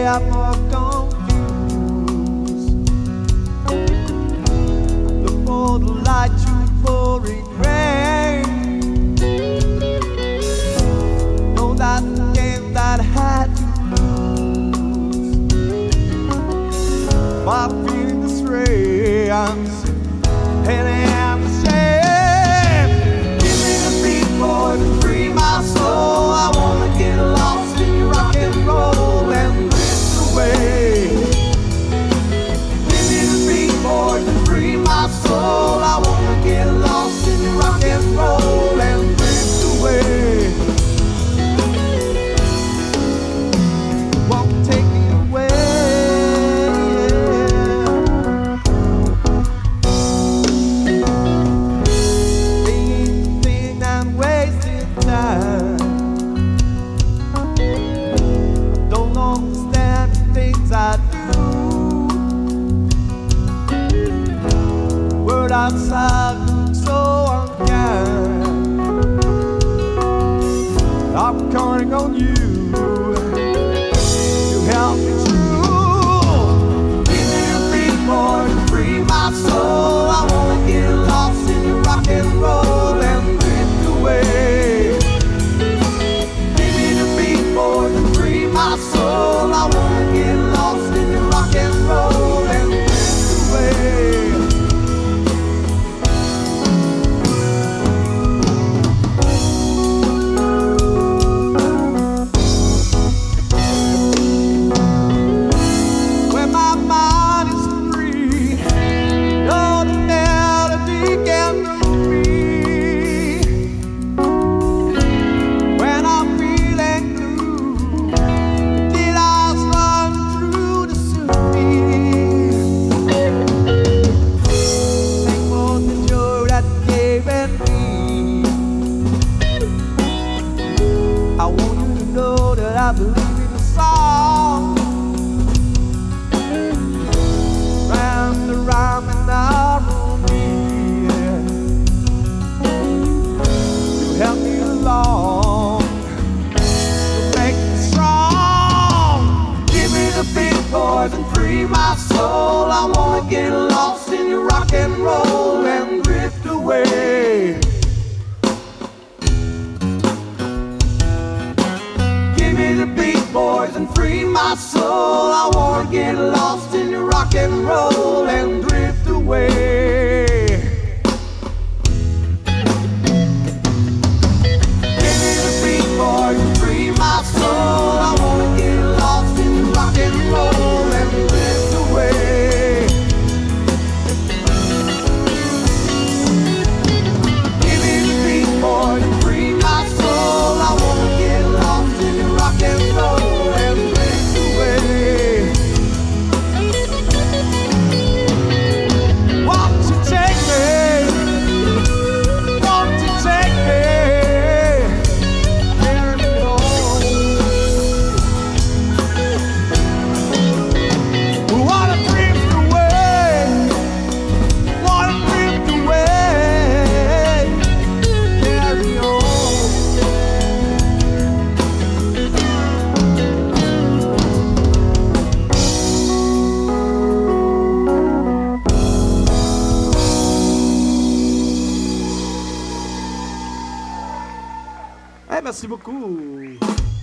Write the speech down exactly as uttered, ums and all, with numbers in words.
I'm more confused. Look for the light through pouring rain. Know that the game that I had to lose. My feeling this way, I'm and I'm ashamed. Give me the beat, boy, to free my soul. I wanna get lost in your rock and roll and drift away. Give me the beat, boy, to free my soul. I wanna get lost in your rock and roll and drift away. Won't take me away. Don't understand the things I do. Word outside looks so unkind. I'm counting on you to help me through. Give me a beat, boy, to free my soul. I wanna get lost in your rock and roll and drift away. Give me the beat, boy, to free my soul. I wanna get lost in your rock and roll and drift away. When my mind is free, oh, the melody can move me. When I'm feeling blue, the guitars run through the symphony. Thank for the joy that you gave me. I want you to know that I believe in the song. Round the rhyme and harmony, you help me along to make me strong. Give me the beat, boys, and free my soul. I wanna get lost in your rock and roll and drift away. Give me the beat, boys, and free my soul. I wanna get lost in your rock and roll and drift away. Give me the beat, boys, and free my soul. I wanna get lost in your rock and roll and drift away. Give me the beat, boys, and free my soul. I wanna get lost in your rock and roll and drift away. Won't you take me? Won't you take me? Carry me home. We wanna drift away. Wanna drift away. Carry on. Eh, merci beaucoup.